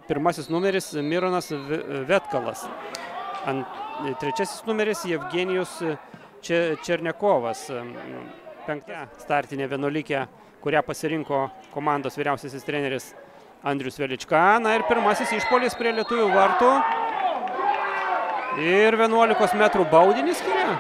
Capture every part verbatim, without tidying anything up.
pirmasis numeris Mironas Vetkalas. Ant, trečiasis numeris Jevgenijus Černiakovas. Penktą startinė vienuolikė, kurią pasirinko komandos vyriausiasis treneris Andrius Velička. Na ir pirmasis išpuolis prie lietuvių vartų. Ir vienuolikos metrų baudinį skiria.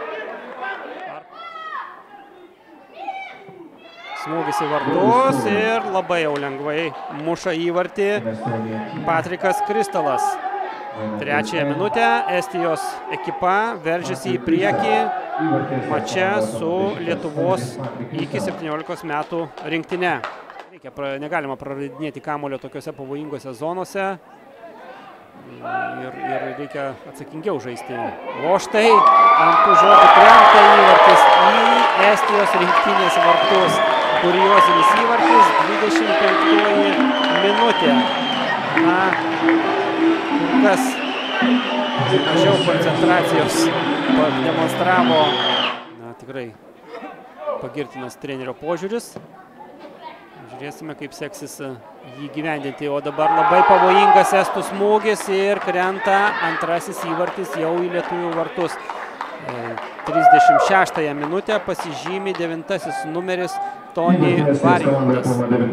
Smūgis į vartus ir labai jau lengvai muša įvartį Patrikas Kristalas. Trečiąją minutę Estijos ekipa veržiasi į priekį mače su Lietuvos iki septyniolikos metų rinktine. Reikia, negalima praradinėti kamuolio tokiuose pavojingose zonose ir, ir reikia atsakingiau žaisti. O štai ant tų žodžių krenta įvartis į Estijos rinktinės vartus. Kuriozinis įvartis, dvidešimt penktoji minutė. Na, kur kas mažiau koncentracijos demonstravo. Na, tikrai pagirtinas trenerio požiūris. Žiūrėsime, kaip seksis jį gyvendinti. O dabar labai pavojingas estų smūgis ir krenta antrasis įvartis jau į lietuvių vartus. trisdešimt šeštąją minutę pasižymi devintasis numeris Toni Variantas.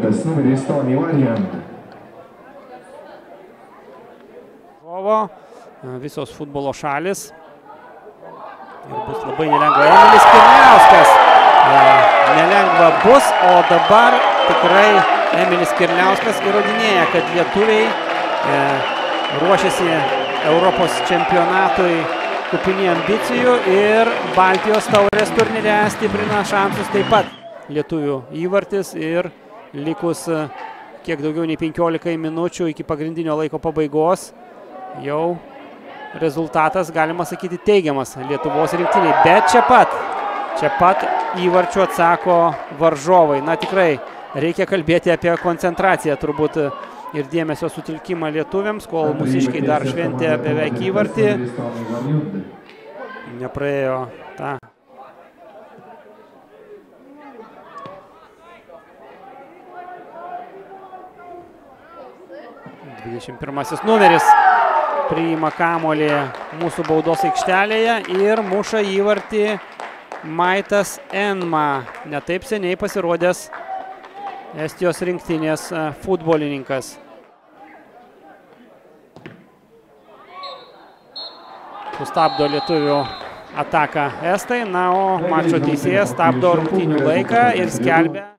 Visos futbolo šalis. Ir bus labai nelengva. Emilis Kirliauskas. Nelengva bus, o dabar tikrai Emilis Kirliauskas įrodinėja, kad lietuviai ruošiasi Europos čempionatui kupini ambicijų ir Baltijos taurės turnyre stiprina šansus taip pat. Lietuvių įvartis ir likus kiek daugiau nei penkiolika minučių iki pagrindinio laiko pabaigos jau rezultatas, galima sakyti, teigiamas Lietuvos rinktiniai. Bet čia pat, čia pat įvarčių atsako varžovai. Na tikrai reikia kalbėti apie koncentraciją turbūt ir dėmesio sutelkimą lietuviams, kol mūsiškiai dar šventė beveik įvartį. Nepraėjo tą. dvidešimt pirmasis numeris priima kamuolį mūsų baudos aikštelėje ir muša įvartį Maitas Enma. Netaip seniai pasirodęs Estijos rinktinės futbolininkas. Sustabdo lietuvių ataką estai, na, o mačo teisėjas stabdo rungtynių laiką ir skelbia